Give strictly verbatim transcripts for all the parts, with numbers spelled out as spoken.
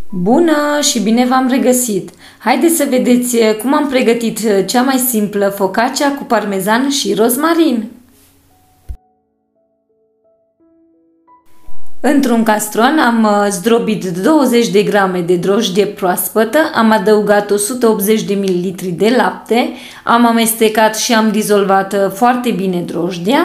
Bună și bine v-am regăsit! Haideți să vedeți cum am pregătit cea mai simplă focaccia cu parmezan și rozmarin. Într-un castron am zdrobit douăzeci de grame de drojdie proaspătă, am adăugat o sută optzeci de mililitri de lapte, am amestecat și am dizolvat foarte bine drojdia.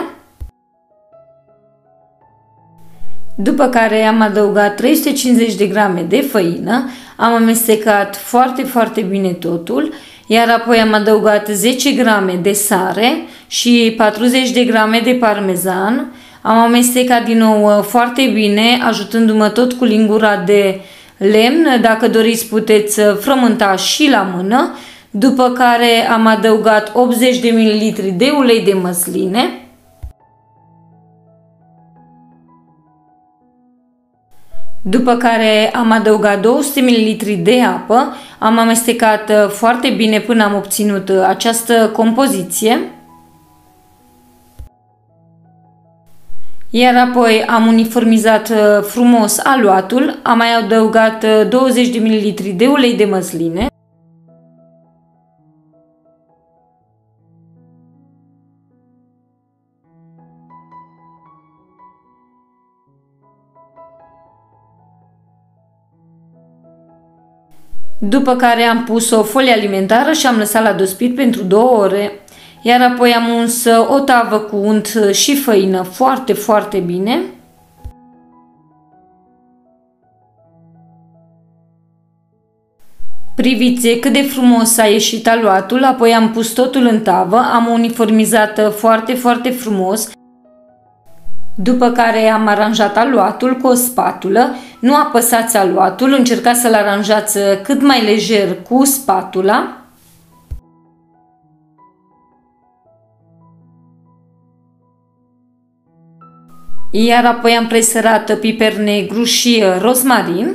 După care am adăugat trei sute cincizeci de grame de făină, am amestecat foarte, foarte bine totul, iar apoi am adăugat zece grame de sare și patruzeci de grame de parmezan. Am amestecat din nou foarte bine, ajutându-mă tot cu lingura de lemn. Dacă doriți, puteți frământa și la mână. După care am adăugat optzeci de mililitri de ulei de măsline. După care am adăugat două sute mililitri de apă, am amestecat foarte bine până am obținut această compoziție. Iar apoi am uniformizat frumos aluatul, am mai adăugat douăzeci de mililitri de ulei de măsline. După care am pus o folie alimentară și am lăsat la dospit pentru două ore. Iar apoi am uns o tavă cu unt și făină foarte, foarte bine. Priviți cât de frumos a ieșit aluatul, apoi am pus totul în tavă, am uniformizat foarte, foarte frumos. După care am aranjat aluatul cu o spatulă. Nu apăsați aluatul, încercați să-l aranjați cât mai lejer cu spatula. Iar apoi am presărat piper negru și rozmarin.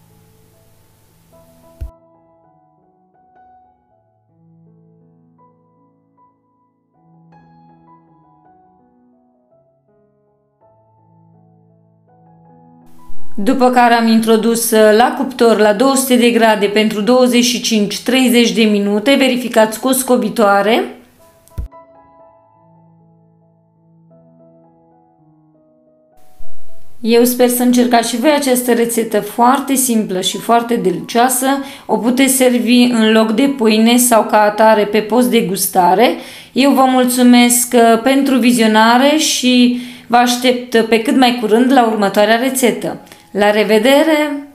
După care am introdus la cuptor la două sute de grade pentru douăzeci și cinci treizeci de minute, verificați cu o scobitoare. Eu sper să încercați și voi această rețetă foarte simplă și foarte delicioasă. O puteți servi în loc de pâine sau ca atare pe post de gustare. Eu vă mulțumesc pentru vizionare și vă aștept pe cât mai curând la următoarea rețetă. La revedere!